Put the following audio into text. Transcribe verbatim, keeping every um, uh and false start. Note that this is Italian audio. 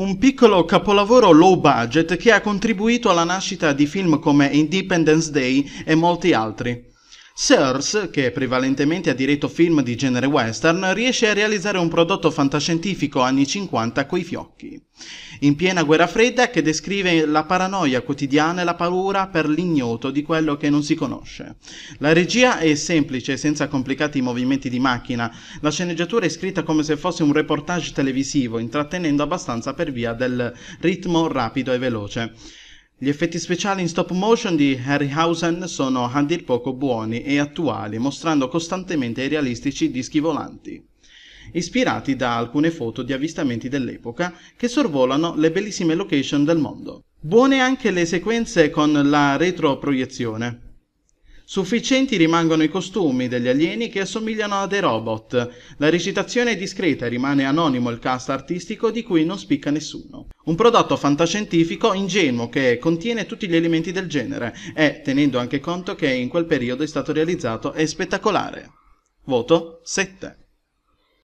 Un piccolo capolavoro low budget che ha contribuito alla nascita di film come Independence Day e molti altri. Sears, che prevalentemente ha diretto film di genere western, riesce a realizzare un prodotto fantascientifico anni cinquanta coi fiocchi. In piena guerra fredda, che descrive la paranoia quotidiana e la paura per l'ignoto di quello che non si conosce. La regia è semplice, senza complicati movimenti di macchina. La sceneggiatura è scritta come se fosse un reportage televisivo, intrattenendo abbastanza per via del ritmo rapido e veloce. Gli effetti speciali in stop motion di Harryhausen sono a dir poco buoni e attuali, mostrando costantemente i realistici dischi volanti, ispirati da alcune foto di avvistamenti dell'epoca che sorvolano le bellissime location del mondo. Buone anche le sequenze con la retroproiezione. Sufficienti rimangono i costumi degli alieni che assomigliano a dei robot. La recitazione è discreta e rimane anonimo il cast artistico di cui non spicca nessuno. Un prodotto fantascientifico ingenuo che contiene tutti gli elementi del genere e, tenendo anche conto che in quel periodo è stato realizzato, è spettacolare. Voto sette.